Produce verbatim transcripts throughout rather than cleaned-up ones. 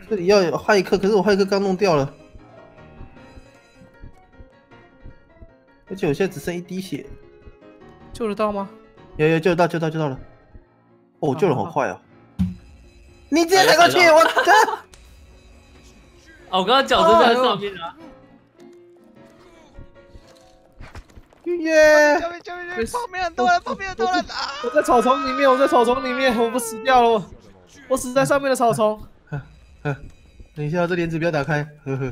这里要有骇客，可是我骇客刚弄掉了，而且我现在只剩一滴血。 救得到吗？ 有有救到救到救到了！哦，救人好快啊！你直接踩过去，我这。 哦，我刚刚脚就在上面啊！ 耶！ 救命救命救命！旁边很多人，旁边很多人啊！ 我在草丛里面，我在草丛里面，我不死掉了，我我死在上面的草丛。 等一下，这帘子不要打开。呵呵。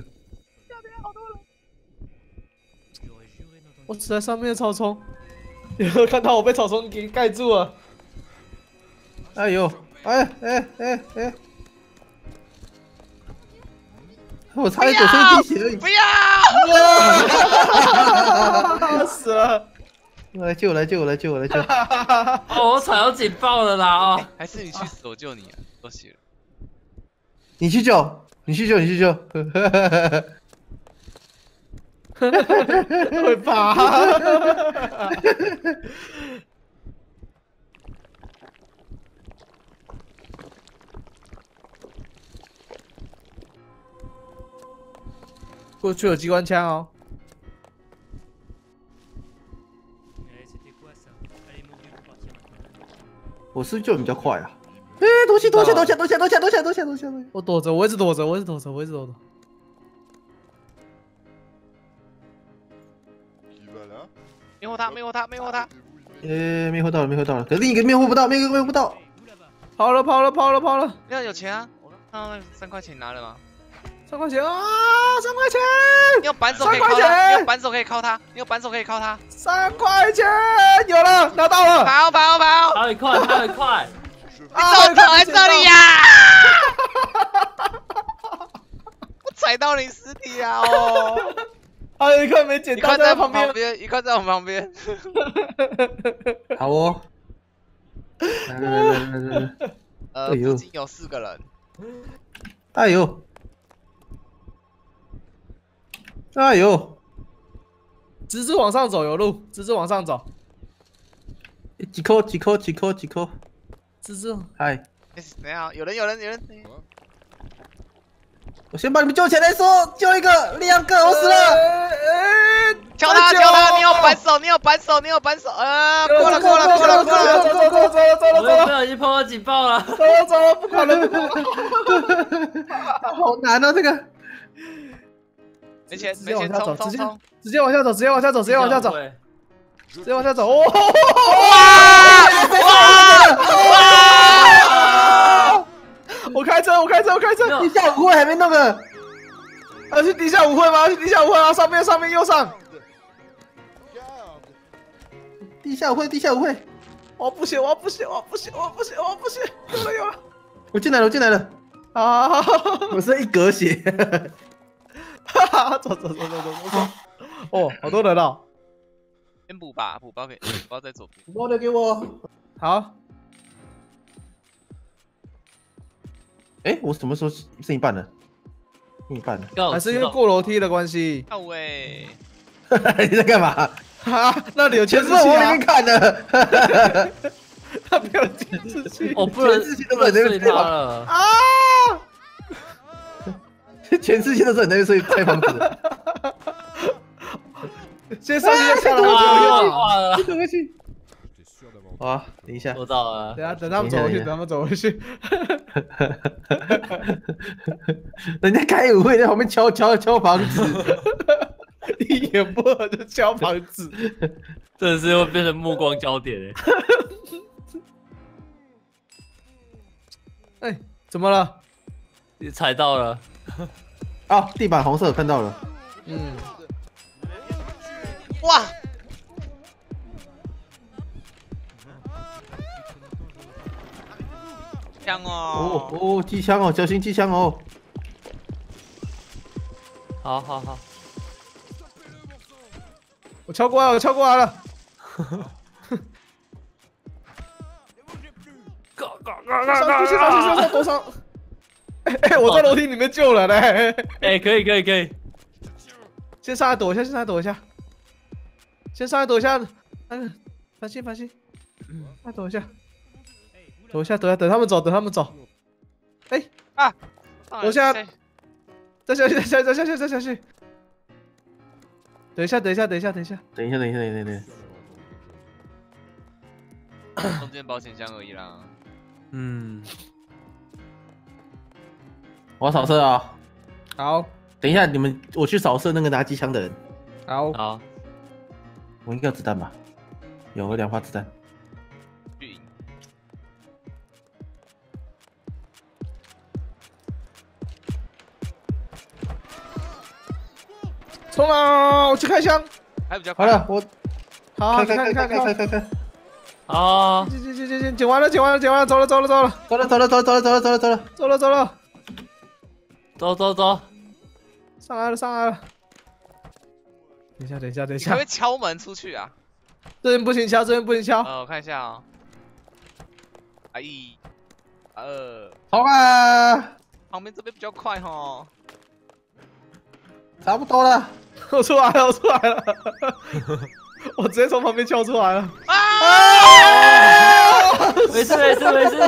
我死在上面的草丛，有没有看到我被草丛给盖住了？ 哎呦！哎哎哎哎！我差点走出一滴血而已。 不要！ 死了！ 来救我！来救我！来救我！来救！ 哦，我踩到警报了啦！哦， 还是你去死，我救你啊！多谢了。 你去救！你去救！你去救！ 会怕。过去有机关枪哦。 我是不是救人比较快啊？哎，躲起躲起躲起躲起躲起躲起躲起躲起！ 我躲着，我一直躲着，我一直躲着，我一直躲着。 灭火塔，灭火塔，灭火塔！ 呃，灭火到了，灭火到了，可是另一个灭火不到，另一个灭火不到。 跑了，跑了，跑了，跑了！ 那有钱啊？我看到那三块钱拿了吗？ 三块钱啊！三块钱！ 你有扳手可以靠他，你有扳手可以靠他，你有扳手可以靠他。 三块钱有了，拿到了！ 跑跑跑！ 跑很快，跑很快！ 你怎么躺在这里呀？我踩到你尸体啊！哦。 还有一块没捡到， 在旁边， 旁边，一块在我旁边。 好哦。来来来来来来。 呃，附近有四个人。 哎呦！哎呦！ 直直往上走，有路，直直往上走。 几颗几颗几颗几颗。 直直。 嗨。 等一下，有人有人有人。 我先把你们救起来再说，救一个，两个，我死了。 敲他，敲他！你有扳手，你有扳手，你有扳手。呃，过了，过了，过了，过了， 走走走走走了，走了。 不小心碰到警报了。 走了走了，不可能，不可能。好难啊，这个。 没钱， 直接往下走，直接直接往下走，直接往下走，直接往下走，直接往下走。哇哇哇！我开车，我开车，我开车。 地下舞会还没弄呢。 要去地下舞会吗？去地下舞会啊！上面，上面，右上。 地下舞会，地下舞会。 我不行，我不行，我不行，我不行，我不行。有了，有了。 我进来了，我进来了。 啊！ 我剩一格血。 哈哈，走走走走走走。哦，好多人哦。 先补吧，补包给，补包在左边。 补包留给我。 好。 哎，我什么时候剩一半了？剩一半了。 还是因为过楼梯的关系。 啊喂！ 你在干嘛？ 哈，那里有监视器啊！我往里面看的。 那边有监视器。 我不能， 监视器都在那边睡他了啊！ 全世界都是你那边睡拆房子。 先上去下来，我就用了。 走回去。好啊，等一下， 我到了。 等下等他们走回去，等他们走回去。 人家开舞会在旁边敲敲敲房子， 一言不合就敲房子， 真的是会变成目光焦点哎。哎，怎么了？ 你踩到了。 啊，地板红色，看到了。 嗯。 哇！枪哦！ 哦哦，机枪哦，小心机枪哦！ 好好好， 我敲过来，我敲过来了。 go go 上去上去上去多上！哎哎，我在楼梯里面救人嘞！ 哎，可以可以可以， 先上来躲一下，先上来躲一下，先上来躲一下。那个，繁星繁星，再躲一下。躲一下，躲一下，等他们走，等他们走。哎啊！ 楼下，再下去，再下去，再下去，再下去。等一下，等一下，等一下，等一下， 等一下，等一下，等一下，等一下。 中间保险箱而已啦。 嗯， 我要扫射啊！ 好， 等一下，你们我去扫射那个拿机枪的人。 好， 好， 我应该有子弹吧？有两发子弹。 去赢。 冲啊！我去开枪。 还比较快。 好了，我好， 开开开你看，你看， 开开开开！ 啊， 捡捡捡捡捡，捡完了，捡完了，捡完了，走了，走了，走了， 走了走了走了走了走了走了走了。 走了，走了， 走走走， 上来了，上来了。等一下，等一下，等一下你可不可以，敲门出去啊？ 这边不行敲，这边不行敲。 呃，我看一下啊。啊一，啊二， 好啊， 旁边这边比较快哈。 差不多了。 我出来了，我出来了，我直接从旁边跳出来了。 啊！ 没事没事没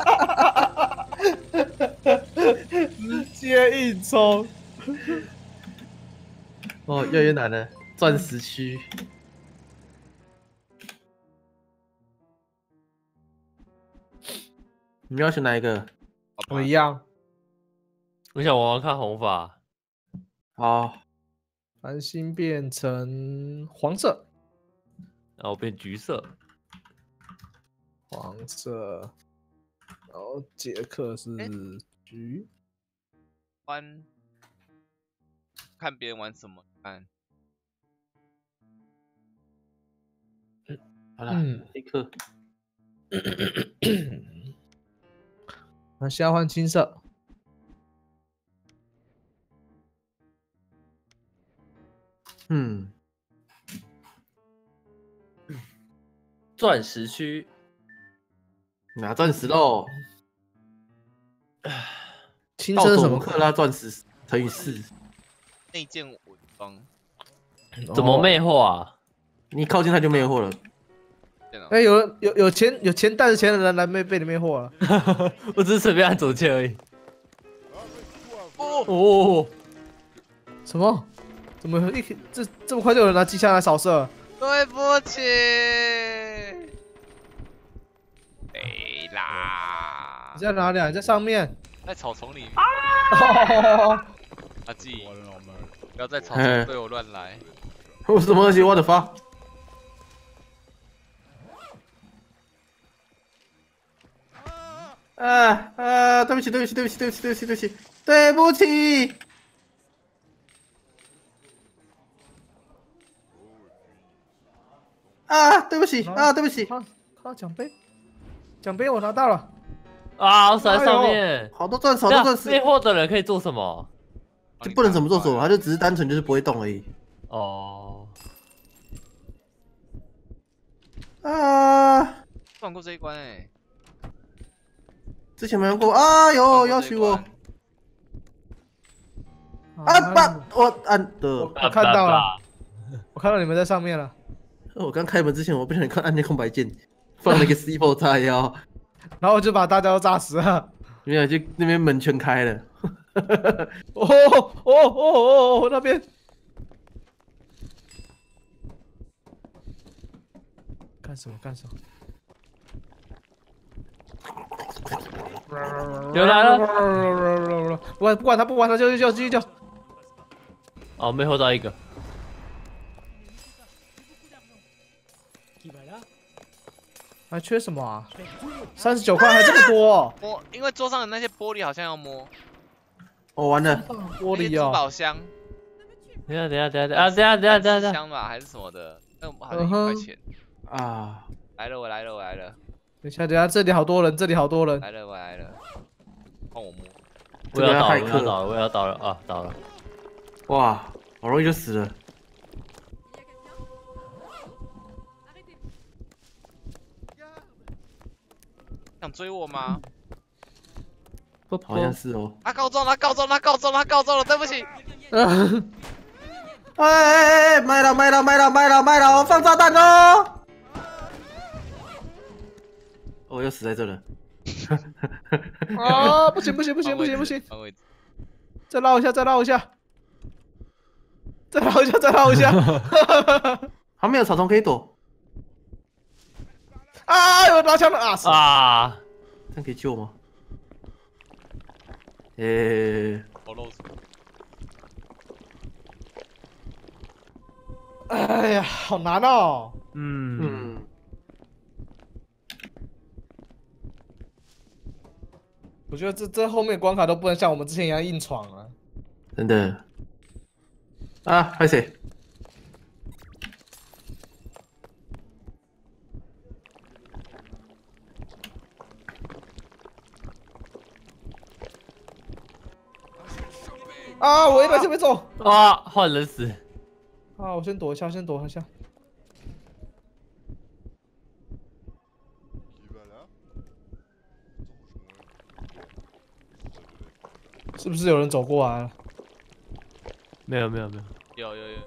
事， 直接硬冲。 哦，越来越难了，钻石区。你们要选哪一个？ 我一样， 我想玩玩看红发。 好， 繁星变成黄色， 然后变橘色。 黄色，然后杰克是橘。 玩，看别人玩什么看。 好了， 嗯立刻。 那现在换青色， 嗯， 钻石区， 拿钻石喽。 青色是什么？ 克拉钻石乘以四。 内建伪装。 怎么魅惑啊？ 你靠近它就魅惑了。 电脑哎、欸，有人有有钱有钱带着钱的人来被被你魅惑了。 我只是随便按左键而已。 哦， 哦， 什么？怎么一这这么快就有人拿机枪来扫射？ 对不起。对啦你。在哪里啊？你在上面。 在草丛里。 哦阿纪，不要在草丛对我乱来。 我什么东西？我的发！啊啊！对不起，对不起，对不起，对不起，对不起，对不起，对不起！啊，对不起啊，对不起！ 看看到奖杯，奖杯我拿到了。 啊，我闪在上面。 好多钻石，好多钻石。 魅惑的人可以做什么？ 就不能怎么做什么，他就只是单纯就是不会动而已。 哦。 啊！ 玩过这一关哎。 之前没玩过啊！有要求我。啊爸，我按的， 我看到了，我看到你们在上面了。 我刚开门之前，我不小心看按键空白键，放了一个 C 四炸药， 然后我就把大家都炸死了。 没有，就那边门全开了。 哦哦哦哦哦，那边。干什么干什么？ 有来了！ 不管不管他不管他，救救救继续救！ 哦，魅惑到一个。 还缺什么啊？三十九块还这么多？ 摸，因为桌上的那些玻璃好像要摸。 哦，完了， 玻璃珠哦。 宝箱。 等下等下等下等下等下等下等下。 箱吧还是什么的？那好像一块钱。 啊！ 来了，我来了，我来了。 等一下等一下，这里好多人，这里好多人。 来了，我来了。换我摸。 我要倒了，我要倒了，我要倒了啊！倒了。 哇，好容易就死了。 想追我吗？ 好像是哦。 他告状，他告状，他告状，他告状了，对不起。 哎哎哎！卖了卖了卖了卖了卖了！我放炸弹哦！我又死在这了。 啊！不行不行不行不行不行！ 换位置。 再绕一下，再绕一下，再绕一下，再绕一下。 旁边有草丛可以躲。 啊！有拿枪的啊！ 啊！ 这样可以救吗？诶、 我漏死。 哎呀，好难哦。 嗯嗯， 我觉得这这后面关卡都不能像我们之前一样硬闯了。 真的。啊，拍谁？ 啊！我一在这边走。 啊，换人死。 啊！我先躲一下，先躲一下。是不是有人走过来了？ 没有没有没有。 有有有。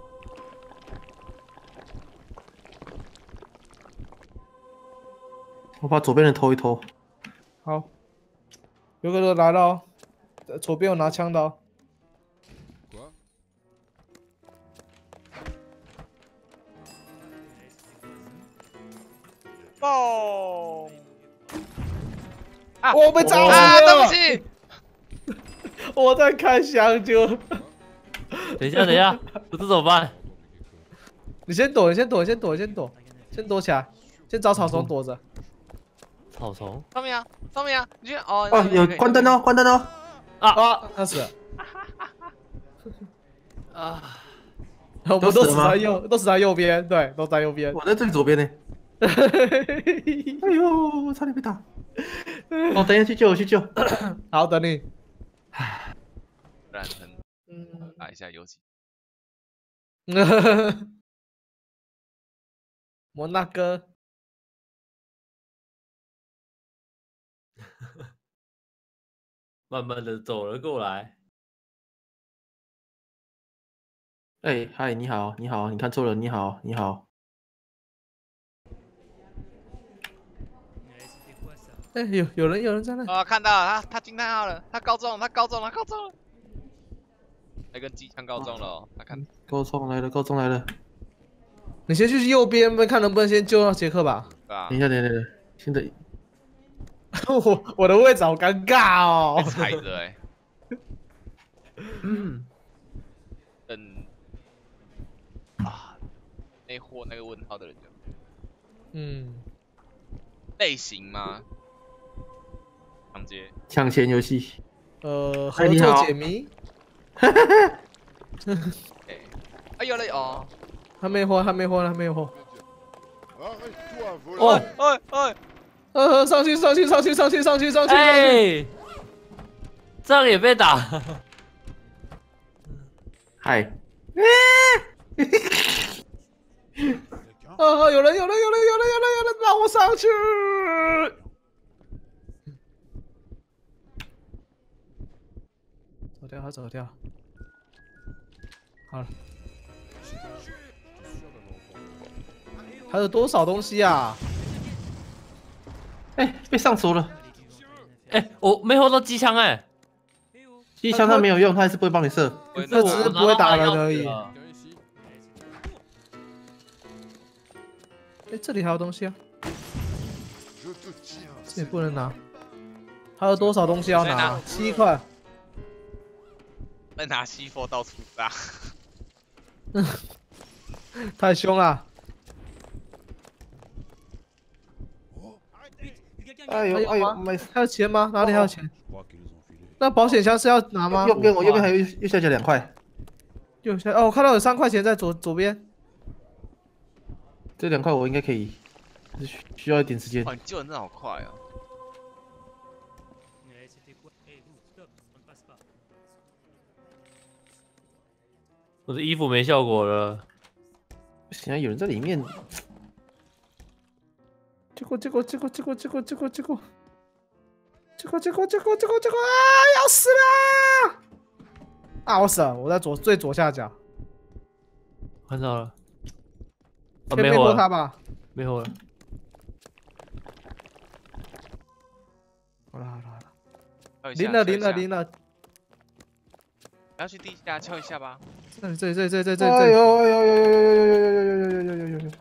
我把左边的偷一偷。 好，有个人来了哦，呃左边有拿枪的哦。 爆！啊！ 我被炸死啊！对不了！ 起， 我在看香蕉。 等一下等一下，不知怎么办？ 你先躲，你先躲，你先躲，你先躲，先躲起来，先找草丛躲着。 草丛上面啊，上面啊，你去哦。 哦，有关灯哦，关灯哦。 啊！他死了。 啊！ 我们都死在右，都死在右边，对，都在右边。 我在最左边呢。哎呦，差点被打。我等一下去救，我去救。 好，等你。 不然很嗯。 打一下游戏。 摩纳哥。 慢慢的走了过来。 哎，嗨，你好，你好，你看错了，你好，你好。 哎，有有人有人在那。 啊，看到了，他他惊叹号了，他高中了，他高中了，他高中了。那根机枪高中了哦，他看。 高中来了，高中来了。 你先去右边，看能不能先救到杰克吧。 对吧等？一下，等一下，等一下，现在我我的位置好尴尬哦。 踩着哎。 嗯。 等啊，那货那个问号的人就。 嗯。 类型吗？抢劫。 抢钱游戏。 呃， 哎合作你好解谜。 哎，啊有了哦。 还没货，还没货，还没有货。 哦， 哎哎， 呃，上去，上去，上去，上去，上去，上去。 哎，这样也被打。 嗨。 啊！有人，有人，有人，有人，有人，有人，让我上去。走掉，他走掉。好了。还有多少东西啊？ 哎，被上锁了。 哎，我没活到机枪哎。 机枪它没有用，它还是不会帮你射。 这只是不会打人而已。 啊哎，这里还有东西啊。这里不能拿。还有多少东西要拿？七块。 在拿西佛到处杀。 太凶了！ 哎呦哎呦，没还有钱吗？哪里还有钱？那保险箱是要拿吗？ 右边我右边还有右下角两块。 右下哦，我看到有三块钱在左左边。 这两块我应该可以，需需要一点时间。 哇，你救人真的好快哦！ 我的衣服没效果了。 不行啊，有人在里面。 结果结果结果结果结果结果结果结果结果结果结果结果啊！要死了！啊，我死了！我在左最左下角。 看到了。啊， 先没火了， 灭过他吧。 没火了。 好了好了好了， 跳一下零了零了。 跳一下零了。 要去地下敲一下吧。 这里这里这里这里这里哎这里， 呦哎呦呦呦呦呦呦呦呦呦呦呦呦！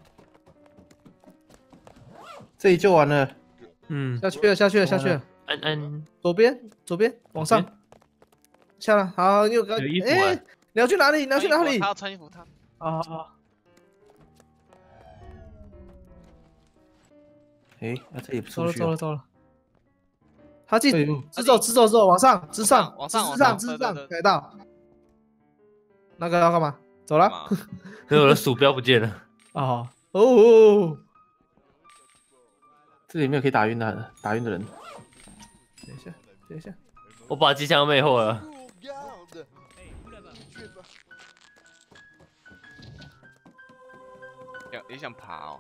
这里就完了。 嗯， 下去了下去了下去了， 安安左边左边往上下了，好，你有个有衣服哎哎， 你要去哪里？你要去哪里？ 他要穿衣服，他啊啊！ 哎，那这里不走了出去啊。 走了走了。他记哎呦直走直走直走往上直上往上直往上直上直上对对对改道。那个要干嘛？走了。 干嘛？ 可是我的鼠标不见了。 哦哦， 这里没有可以打晕的打晕的人。 等一下等一下， 我把机枪魅惑了。 也也想爬哦。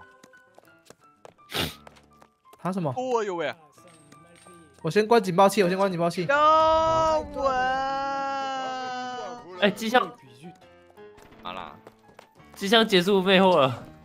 爬什么？ 哦呦喂！ 我先关警报器，我先关警报器。 有我。 哎，机枪好啦， 机枪结束魅惑了。